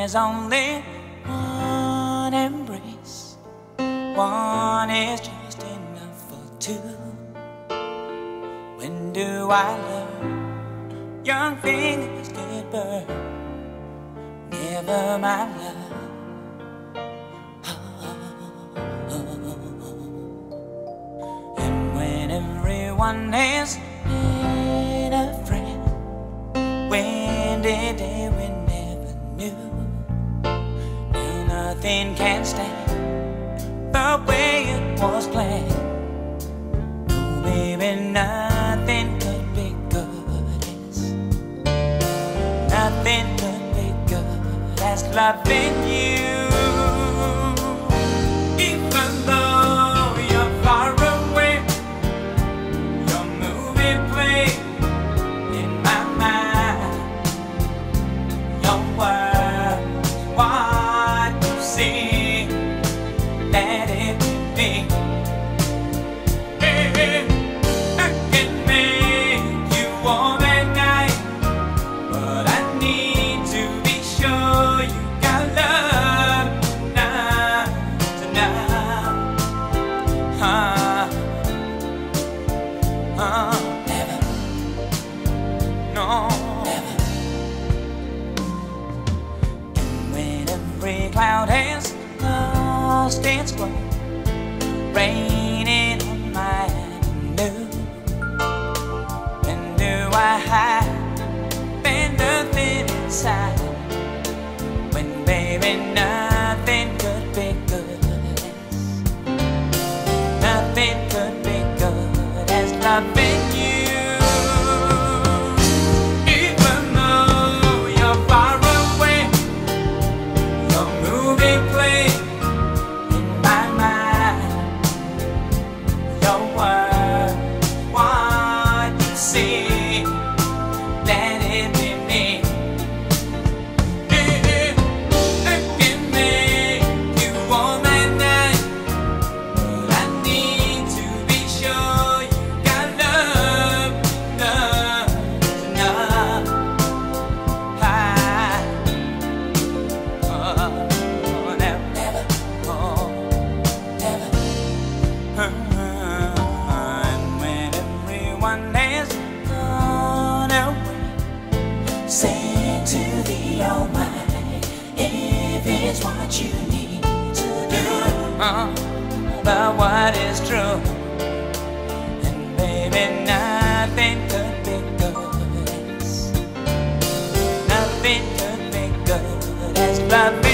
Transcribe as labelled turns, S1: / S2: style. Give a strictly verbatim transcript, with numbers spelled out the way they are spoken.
S1: there's only one embrace, one is just enough for two. When do I learn? Young fingers get burned. Never my love. And when everyone has been a friend, when did they we never knew? Now nothing can stand the way it was planned. Oh baby, nothing could be good as, nothing could be good as loving you. Even though you're far away, your movie plays in my mind. Your words, what you see, let it be. Hey, I can make you warm at night, but I need to be sure you got love tonight, tonight. Huh, huh, never, no, never. And when every cloud has lost its glow, raining on my avenue, when do I hide? When nothing inside, when baby nothing could be good as, nothing could be good as loving you. Even though you're far away, your movie plays in my mind. Your words, what you see, let it be me. I can make you warm at night, but I need to be sure you got love, love, enough. I, oh, never, never, oh, never. And when everyone has gone away, say to the Almighty, if it's what you need to do, uh, but what is true? And baby, nothing could be good as, nothing could be good as loving